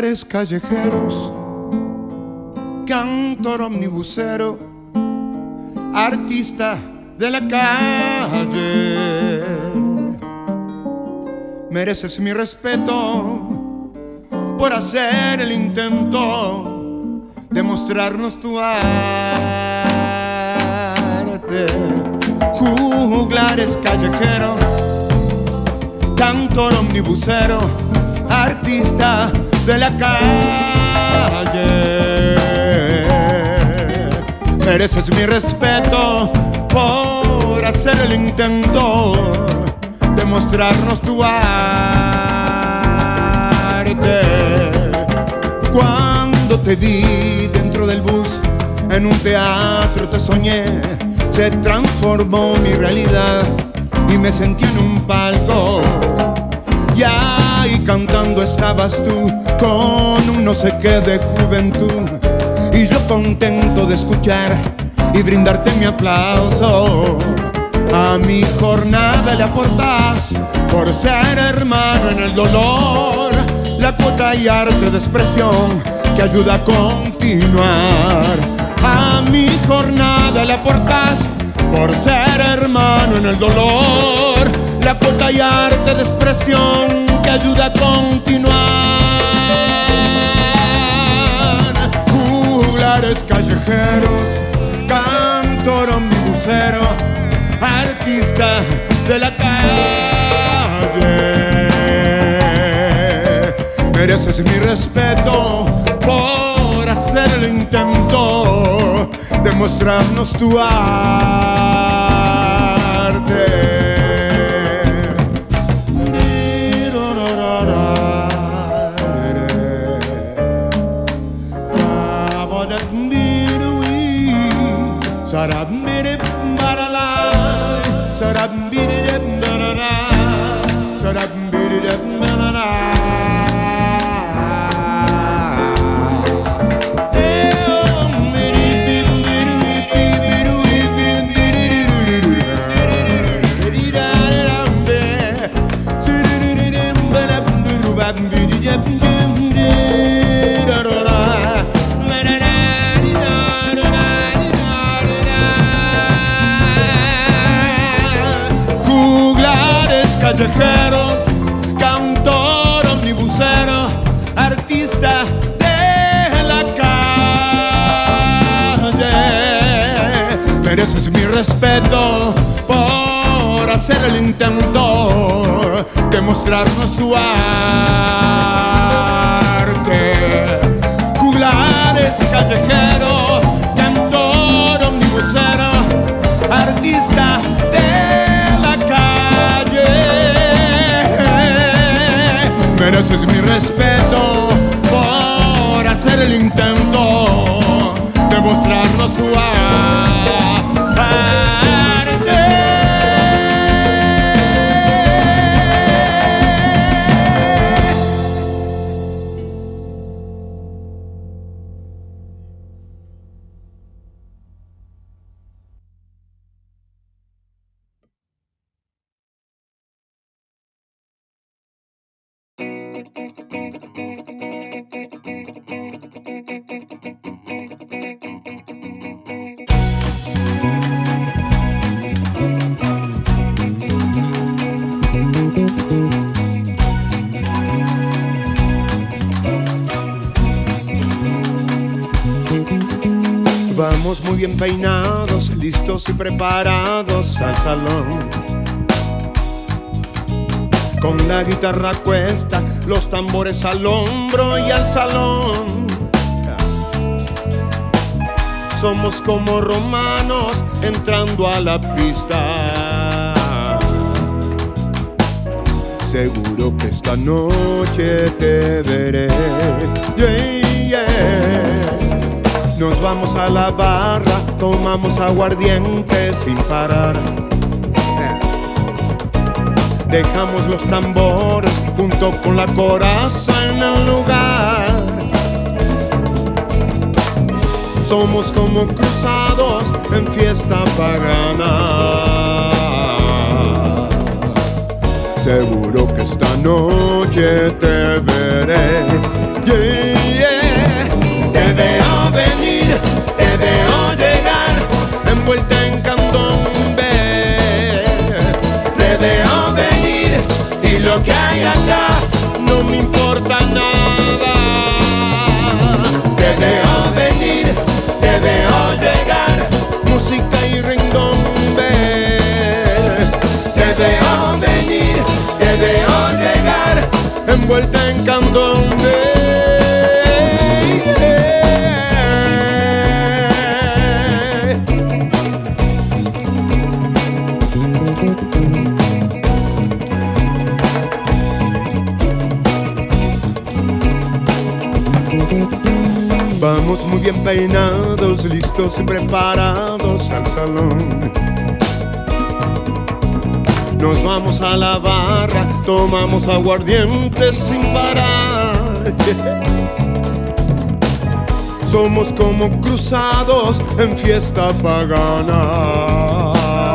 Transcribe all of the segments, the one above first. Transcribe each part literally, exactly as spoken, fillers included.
Juglares callejeros, cantor omnibusero, artista de la calle. Mereces mi respeto por hacer el intento de mostrarnos tu arte. Juglares callejeros, cantor omnibusero, artista de la calle. Mereces mi respeto por hacer el intento de mostrarnos tu arte. Cuando te vi dentro del bus, en un teatro te soñé, se transformó mi realidad y me sentí en un palco. Y ahí cantando estabas tú, con un no sé qué de juventud, y yo contento de escuchar y brindarte mi aplauso. A mi jornada le aportas, por ser hermano en el dolor, la cuota y arte de expresión que ayuda a continuar. A mi jornada le aportas, por ser hermano en el dolor, la cuota y arte de expresión que ayuda a continuar. Juglares callejeros, cantor omnibusero, artista de la calle. Mereces mi respeto por hacer el intento de mostrarnos tu arte. Callejeros, cantor omnibusero, artista de la calle. Mereces mi respeto por hacer el intento de mostrarnos tu arte. Juglares callejeros, cantor omnibusero, artista de la calle. Mereces mi respeto por hacer el intento de mostrarnos tu arte. Vamos muy bien peinados, listos y preparados al salón, con la guitarra a cuesta, los tambores al hombro y al salón. Somos como romanos entrando a la pista. Seguro que esta noche te veré. Yeah, yeah. Nos vamos a la barra, tomamos aguardiente sin parar. Dejamos los tambores junto con la coraza en el lugar. Somos como cruzados en fiesta pagana. Seguro que esta noche te veré. Yeah, yeah. Te veo venir, te veo llegar, envuelta en candombe. Te veo venir y lo que hay acá no me importa nada. Te veo venir, te veo llegar, música y rindombe. Te veo venir, te veo llegar, envuelta en candombe. Vamos muy bien peinados, listos y preparados al salón. Nos vamos a la barra, tomamos aguardientes sin parar. Somos como cruzados en fiesta pagana.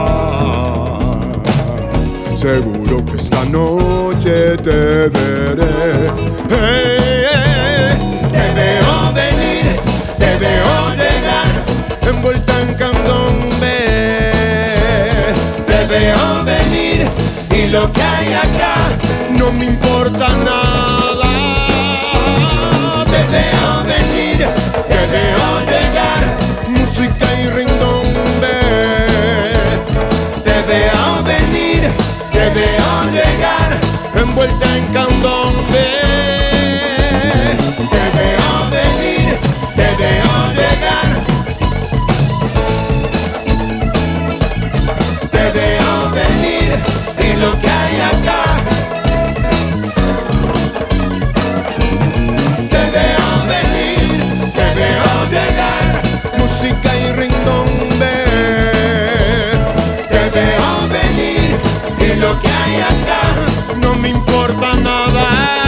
Seguro que esta noche te veré. Hey, hey, te veo venir, te veo llegar, envuelta en candombe. Te veo venir y lo que hay acá no me importa nada. Te veo venir, te veo llegar, música y rindombe. Te veo venir, te veo llegar, envuelta en candombe. Te veo venir, te veo llegar, te veo venir y lo que hay acá. Te veo venir, te veo llegar, música y rindombe. Te veo venir y lo que hay acá no me importa nada.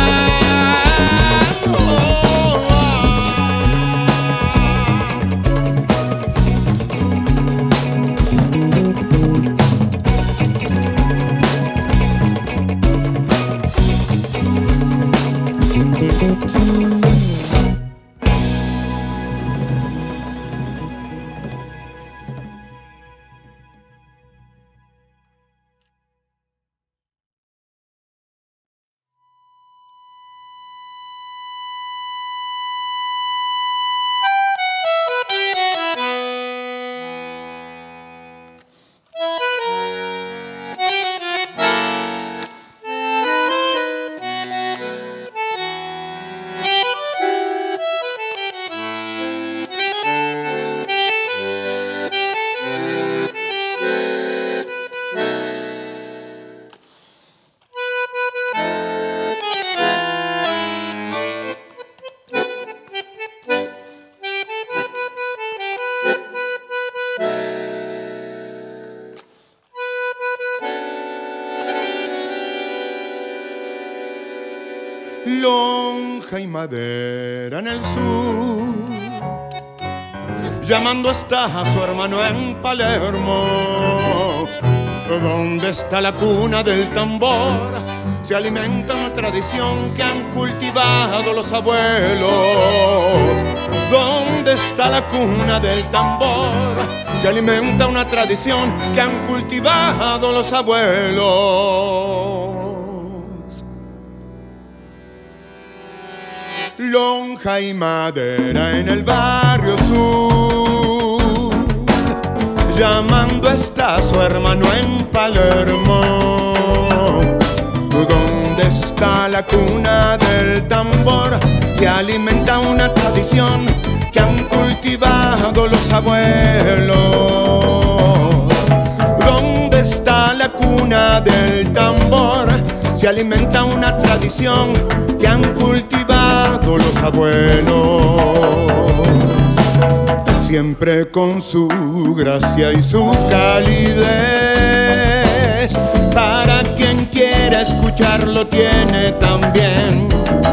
Lonja y madera en el sur, llamando está a su hermano en Palermo. ¿Dónde está la cuna del tambor? Se alimenta una tradición que han cultivado los abuelos. ¿Dónde está la cuna del tambor? Se alimenta una tradición que han cultivado los abuelos. Lonja y madera en el barrio sur, llamando está su hermano en Palermo. ¿Dónde está la cuna del tambor? Se alimenta una tradición que han cultivado los abuelos. ¿Dónde está la cuna del tambor? Se alimenta una tradición que han cultivado los abuelos. Siempre con su gracia y su calidez, para quien quiera escucharlo tiene también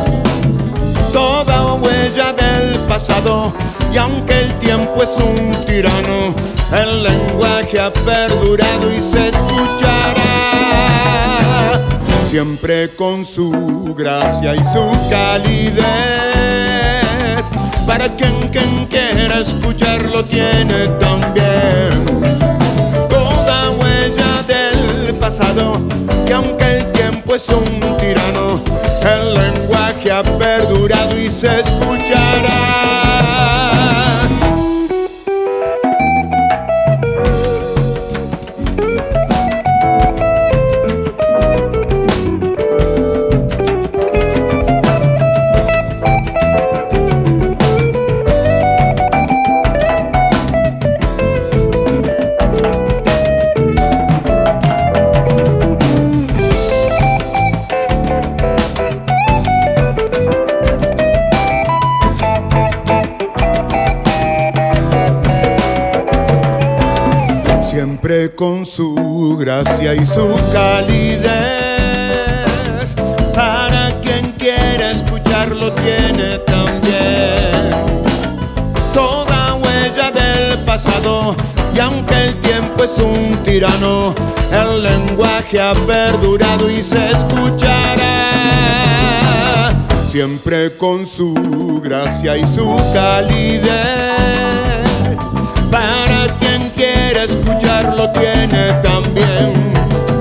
toda huella del pasado. Y aunque el tiempo es un tirano, el lenguaje ha perdurado y se escuchará. siempre con su gracia y su calidez. Para quien, quien quiera escucharlo tiene también toda huella del pasado. Y aunque el tiempo es un tirano, el lenguaje ha perdurado y se escuchará. Siempre con su gracia y su calidez. Para quien quiera escucharlo tiene también toda huella del pasado. Y aunque el tiempo es un tirano, el lenguaje ha perdurado y se escuchará. Siempre con su gracia y su calidez. Para quien quiera escucharlo tiene también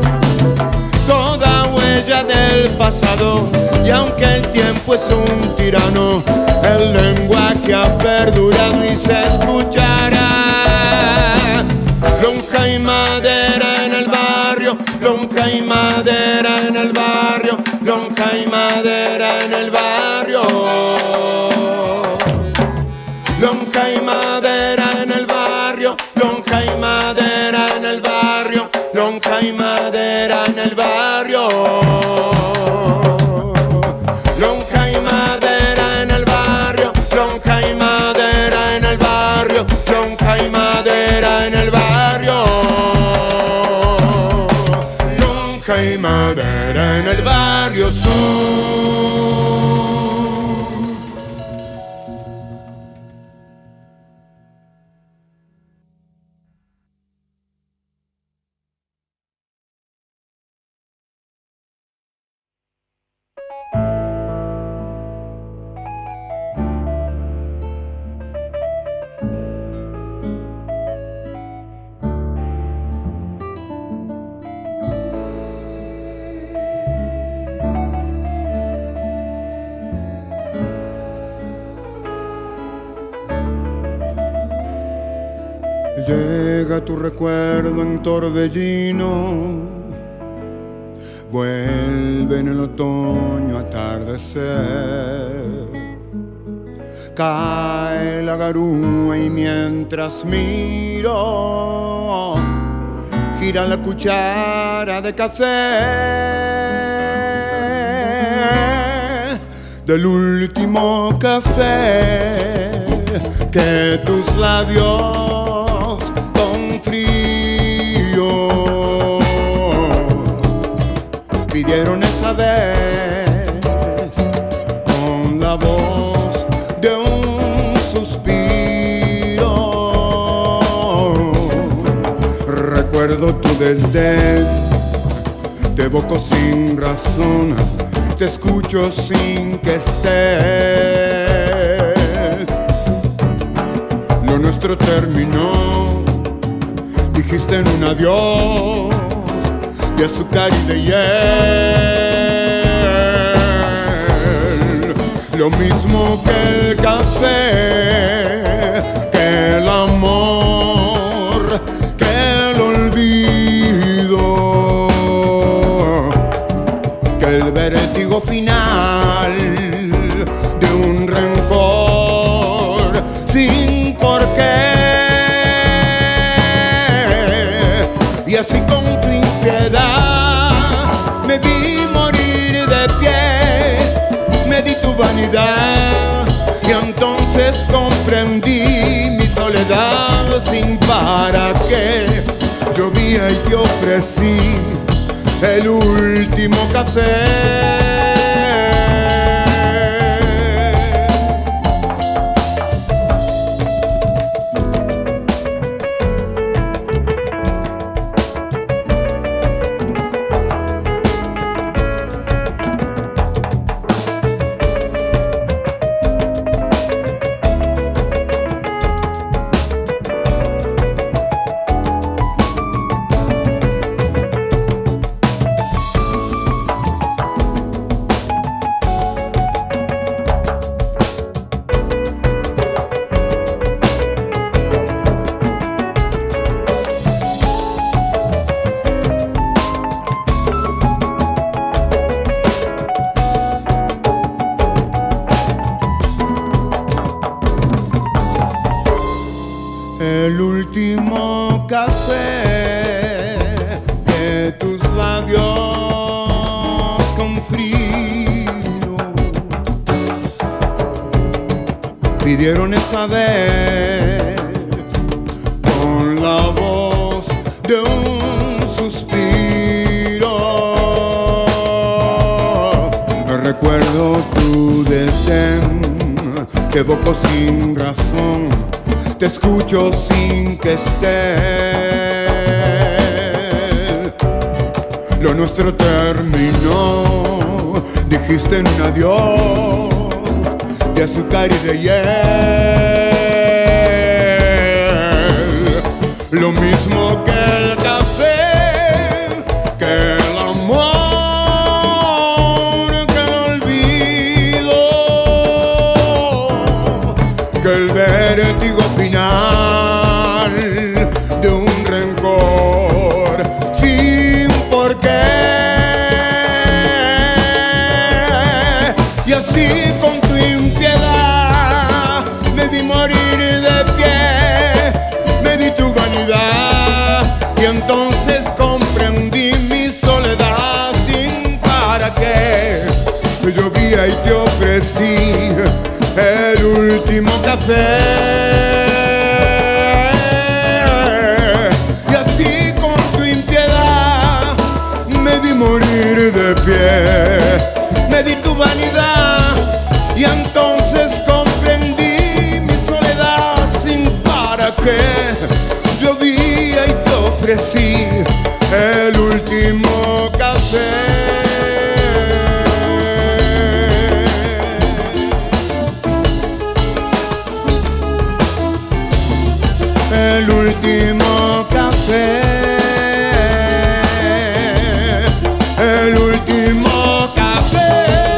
toda huella del pasado. Y aunque el tiempo es un tirano, el lenguaje ha perdurado y se escuchará. Lonja y madera en el barrio, lonja y madera en el barrio, lonja y madera en el barrio. Lonja y madera en el barrio, lonja y madera en el barrio, lonja y madera en el barrio. Lonja y madera en el barrio, lonja y madera en el barrio, lonja y madera en el barrio. Lonja y madera en el barrio sur. Llega tu recuerdo en torbellino, vuelve en el otoño atardecer. Cae la garúa y mientras miro, gira la cuchara de café, del último café que tus labios pidieron esa vez, con la voz de un suspiro. Recuerdo tu desdén, te evoco sin razón, te escucho sin que estés. Lo nuestro terminó, dijiste en un adiós de azúcar y de hiel. Lo mismo que el café, que el amor, que el olvido, que el vértigo final de un rencor sin por qué. Y así con tu infiedad me vi morir de pie, me di tu vanidad y entonces comprendí mi soledad sin para qué. Llovía y te ofrecí el último café. el último café de tus labios con frío pidieron esa vez con la voz de un suspiro. Recuerdo tu desdén, te evoco sin razón, te escucho sin que esté. Lo nuestro terminó, dijiste un adiós de azúcar y de hiel. Lo mismo que el café, que el amor, que el olvido, que el vértigo final de un rencor sin por qué. Y así con tu impiedad me vi morir de pie, me di tu vanidad y entonces comprendí mi soledad sin para qué. Te llovía y te ofrecí el último café. Y así con tu impiedad me vi morir de pie, me di tu vanidad y entonces comprendí mi soledad sin para qué. Llovía y te ofrecí el último café. El último café, el último café.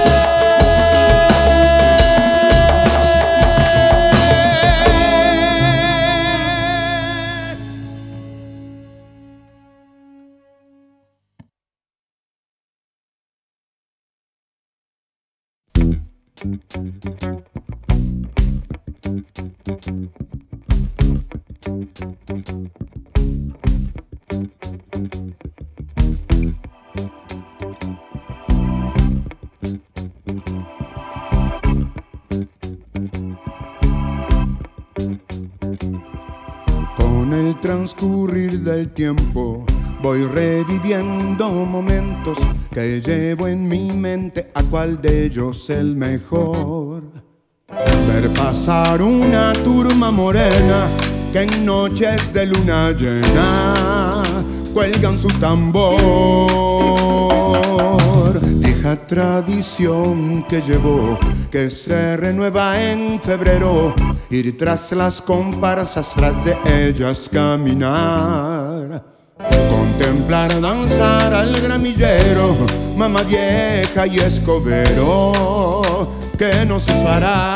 Con el transcurrir del tiempo voy reviviendo momentos que llevo en mi mente, a cuál de ellos el mejor. Ver pasar una turma morena que en noches de luna llena cuelgan su tambor. Vieja tradición que llevó, que se renueva en febrero, ir tras las comparsas, tras de ellas caminar, contemplar danzar al gramillero, mamá vieja y escobero, que no cesará.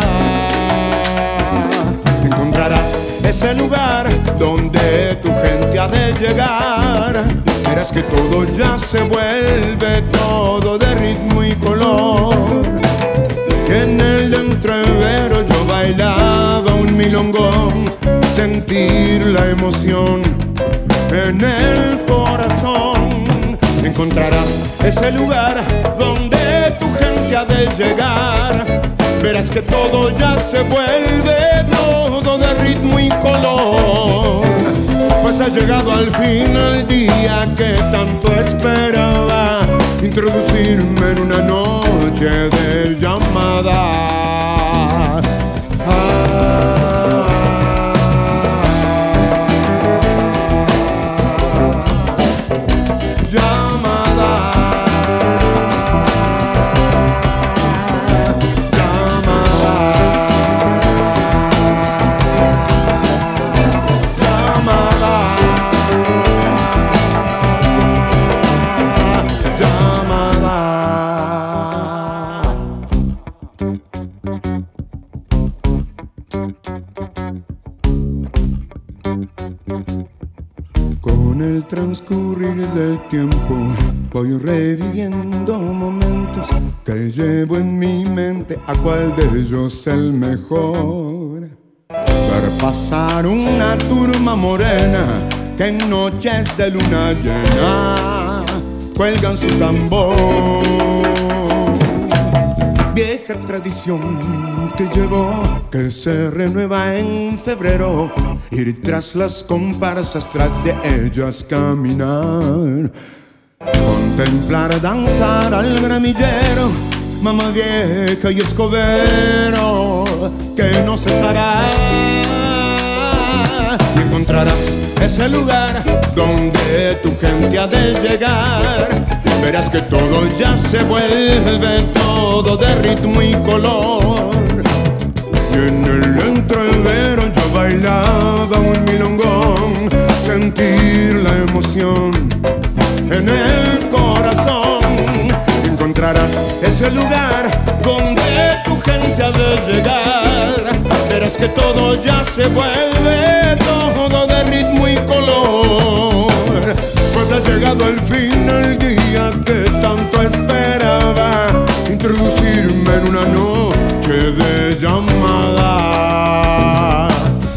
Encontrarás ese lugar donde tu gente ha de llegar. Verás que todo ya se vuelve todo de ritmo y color. Que en el entrevero yo bailaba un milongón, sentir la emoción en el corazón. Encontrarás ese lugar donde tu gente ha de llegar. Verás que todo ya se vuelve todo de ritmo y color. Pues ha llegado al fin el día que tanto esperaba, introducirme en una noche de llamada. Ah, llamada. Con el transcurrir del tiempo voy reviviendo momentos que llevo en mi mente, a cuál de ellos el mejor. ver pasar una turma morena que en noches de luna llena cuelgan su tambor. Vieja tradición que llegó, que se renueva en febrero, ir tras las comparsas, tras de ellas caminar, contemplar danzar al gramillero, mamá vieja y escobero, que no cesará. Y encontrarás ese lugar donde tu gente ha de llegar. Verás que todo ya se vuelve todo de ritmo y color. Y en el entrevero yo bailaba un milongón, sentir la emoción en el corazón. Encontrarás ese lugar donde tu gente ha de llegar. Verás que todo ya se vuelve todo de ritmo y color. Pues ha llegado el fin, el día que tanto esperaba, introducirme en una noche de llamada.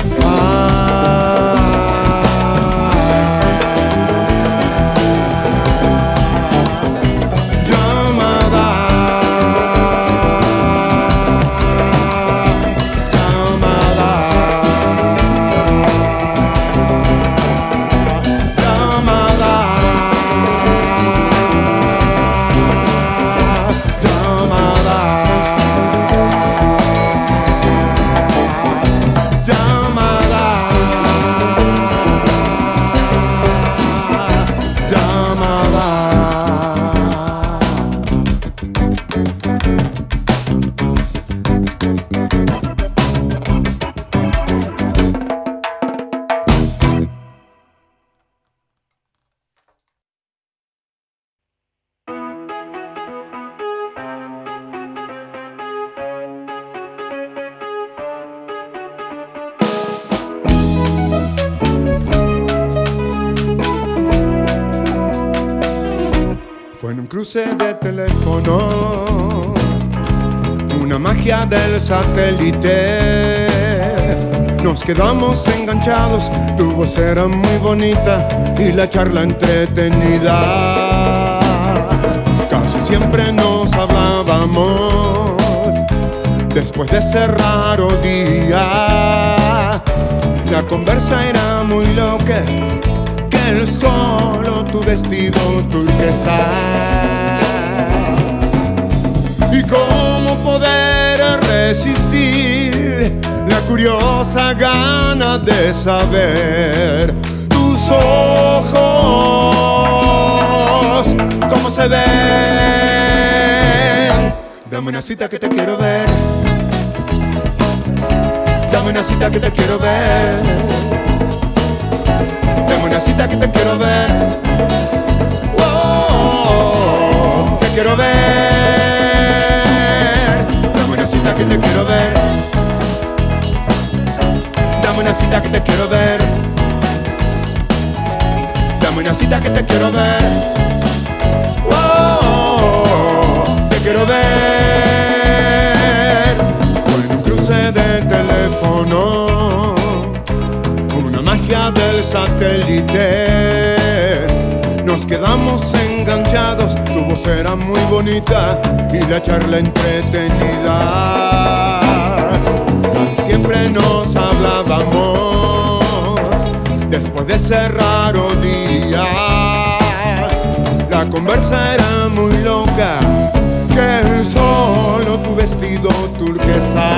Fue en un cruce de teléfono, una magia del satélite. Nos quedamos enganchados, tu voz era muy bonita y la charla entretenida. Casi siempre nos hablábamos después de ese raro día. La conversa era muy loca, el solo tu vestido turquesa. ¿Y cómo poder resistir la curiosa gana de saber tus ojos cómo se ven? Dame una cita que te quiero ver. Dame una cita que te quiero ver. Dame una cita que te quiero ver. Oh, te quiero ver. Dame una cita que te quiero ver. Dame una cita que te quiero ver. Dame una cita que te quiero ver. Oh, te quiero ver. Fue en un cruce de teléfono, una magia del satélite. Nos quedamos enganchados, tu voz era muy bonita y la charla entretenida. Casi siempre nos hablábamos después de ese raro día. La conversa era muy loca, que solo tu vestido turquesa.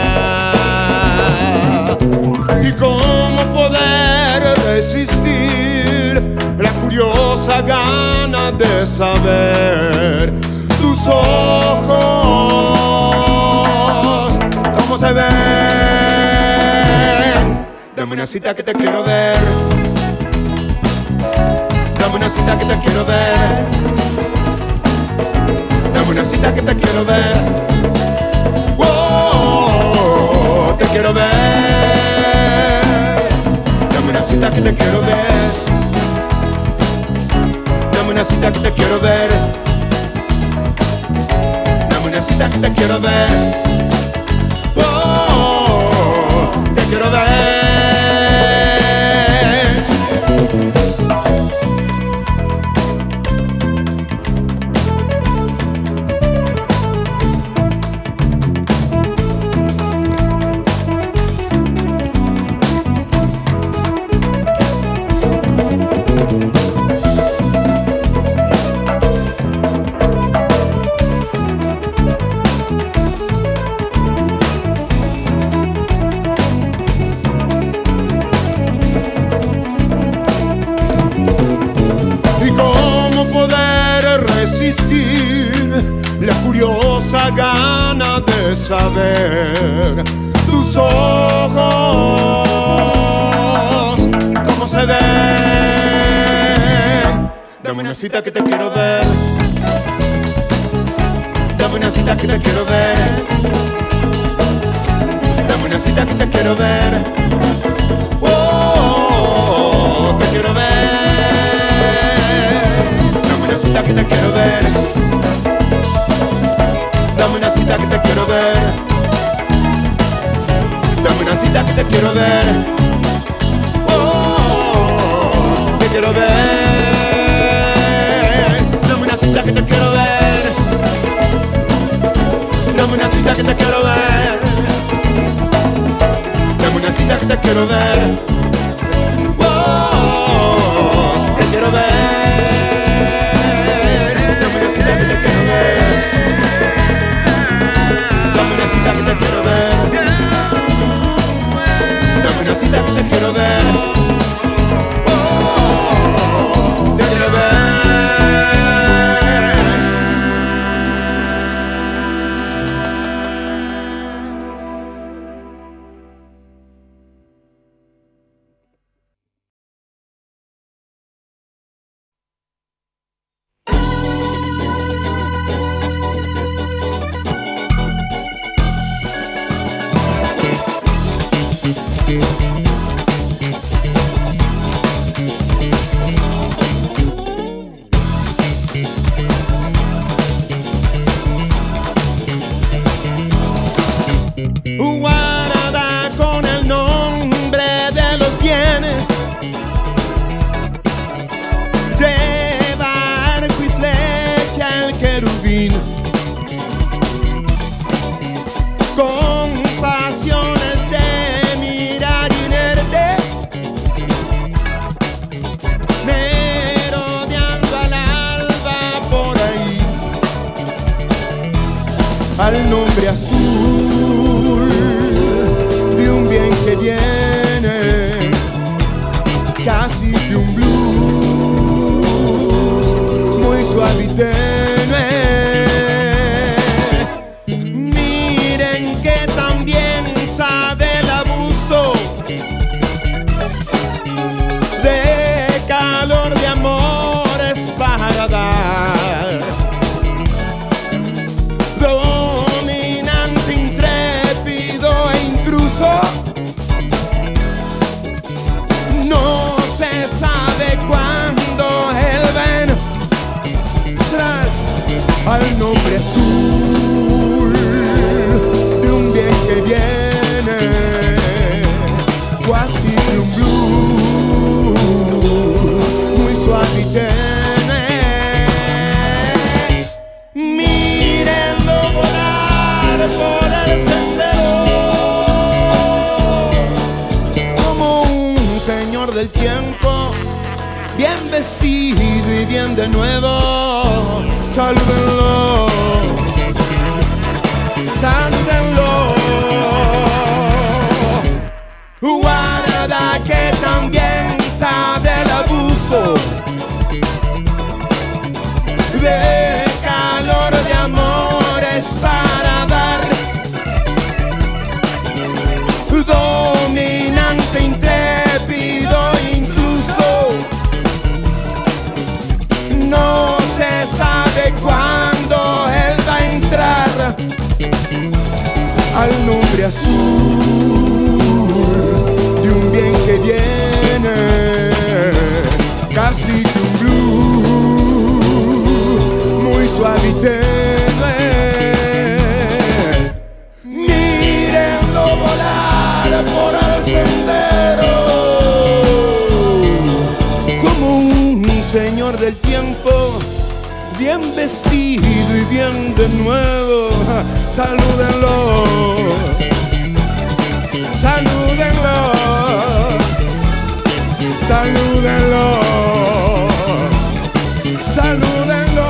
¿Y cómo poder resistir la curiosa gana de saber tus ojos cómo se ven? Dame una cita que te quiero ver. Dame una cita que te quiero ver. Dame una cita que te quiero ver. Oh, te quiero ver. Dame una cita que te quiero ver. Dame una cita que te quiero ver. Dame una cita que te quiero ver. Oh, te quiero ver. saber tus ojos cómo se ven. Dame una cita que te quiero ver. Dame una cita que te quiero ver. Dame una cita que te quiero ver. Oh, te quiero ver. Dame una cita que te quiero ver. Dame una cita que te quiero ver. Dame una cita que te quiero ver. Oh, te quiero ver. Dame una cita que te quiero ver. Dame una cita que te quiero ver. Dame una cita que te quiero ver. Oh, te quiero ver. Dame una cita que te quiero ver. Dame una cita que te quiero ver. Dame una cita que te quiero ver. Oh, te quiero ver. Guarda con el nombre de los bienes, lleva arco y flecha el querubín, con pasiones de mirar inerte, merodeando al alba por ahí, al nombre azul de un bien que viene, casi de un blues muy suave y tenue. Miren que también sabe el abuso de calor de amores para dar, dominante, intrépido e intruso. No se sabe cuándo él va a entrar al nombre azul de un bien que viene, casi de un blues muy suave y tenue. Mírenlo volar por el sendero como un señor del tiempo, bien vestido y bien de nuevo. Salúdenlo, salúdenlo. Guarda que también sabe el abuso de calor de amores para dar, dominante, intrépido, incluso. No se sabe cuándo él va a entrar al nombre azul de un bien que viene, casi de un blues muy suave y tenue. Mírenlo volar por el sendero como un señor del tiempo, bien vestido y bien de nuevo. Salúdenlo, salúdenlo, salúdenlo, salúdenlo.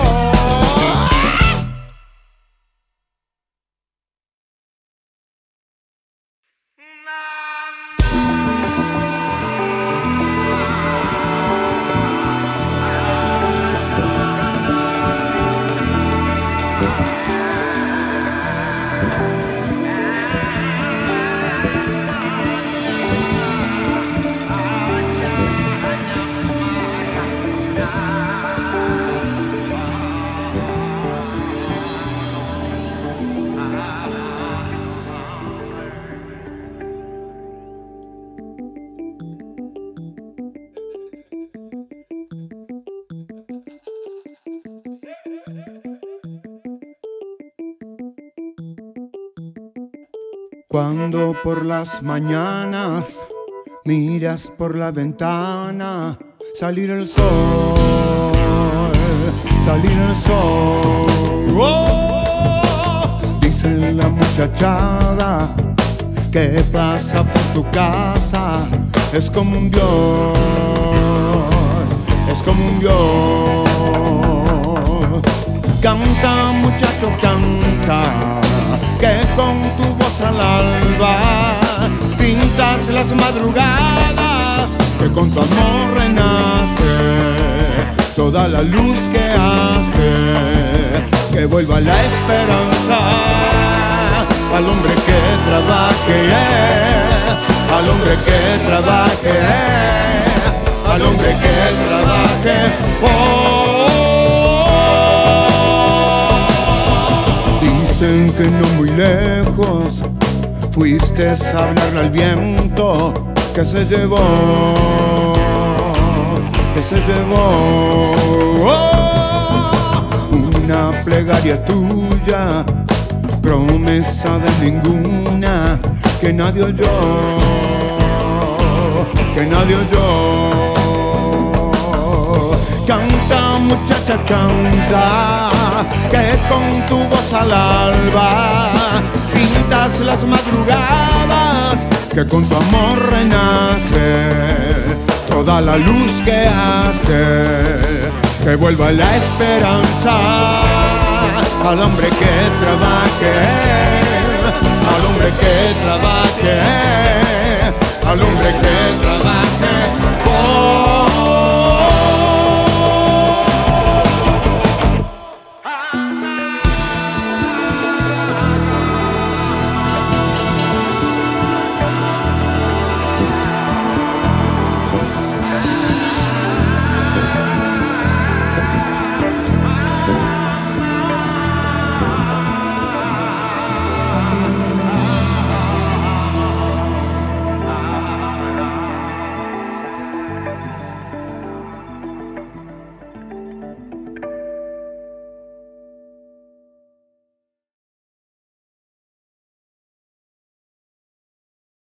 Cuando por las mañanas miras por la ventana salir el sol, salir el sol. Oh, dice la muchachada que pasa por tu casa, es como un dios, es como un dios. Canta, muchacho, canta, que con tu voz al alba pintas las madrugadas, que con tu amor renace toda la luz que hace que vuelva la esperanza al hombre que trabaje, al hombre que trabaje, al hombre que trabaje. Oh, dicen que no muy lejos fuiste a hablarle al viento que se llevó, que se llevó. Oh, una plegaria tuya, promesa de ninguna, que nadie oyó, que nadie oyó. Canta, muchacha, canta, que con tu voz al alba pintas las madrugadas, que con tu amor renace toda la luz que hace que vuelva la esperanza al hombre que trabaje, al hombre que trabaje, al hombre